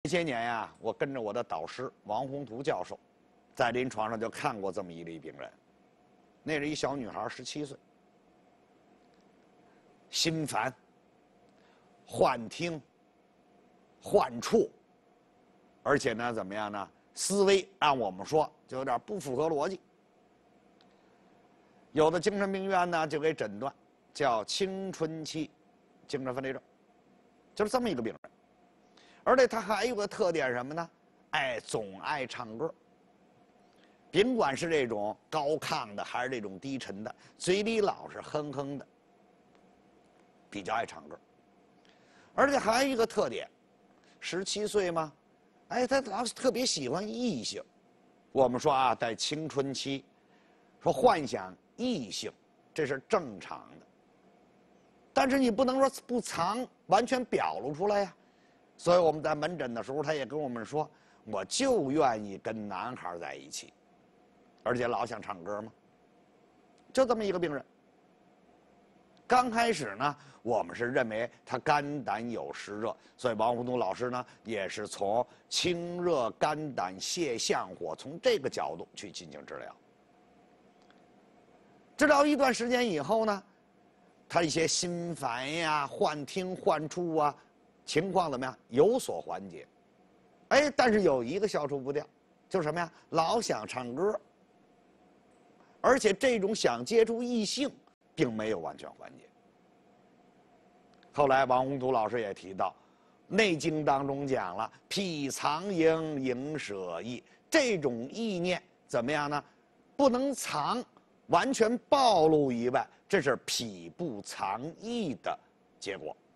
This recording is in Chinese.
些年呀，我跟着我的导师王宏图教授，在临床上就看过这么一例病人，那是一小女孩，17岁，心烦、幻听、幻触，而且呢，怎么样呢？思维按我们说就有点不符合逻辑。有的精神病院呢就给诊断叫青春期精神分裂症，就是这么一个病人。而且他还有个特点什么呢？总爱唱歌。甭管是这种高亢的还是这种低沉的，嘴里老是哼哼的，比较爱唱歌。而且还有一个特点，17岁嘛，他老是特别喜欢异性。我们说啊，在青春期，说幻想异性，这是正常的。但是你不能说不藏，完全表露出来呀。所以我们在门诊的时候，他也跟我们说，我就愿意跟男孩在一起，而且老想唱歌嘛。就这么一个病人。刚开始呢，我们是认为他肝胆有湿热，所以王宏图老师呢也是从清热肝胆泻相火，从这个角度去进行治疗。治疗一段时间以后呢，他一些心烦呀、幻听、幻触啊，情况怎么样？有所缓解。但是有一个消除不掉，就是什么呀？老想唱歌，而且这种想接触异性，并没有完全缓解。后来王宏图老师也提到，《内经》当中讲了“脾藏营，营舍意”，这种意念怎么样呢？不能藏，完全暴露以外，这是脾不藏意的结果。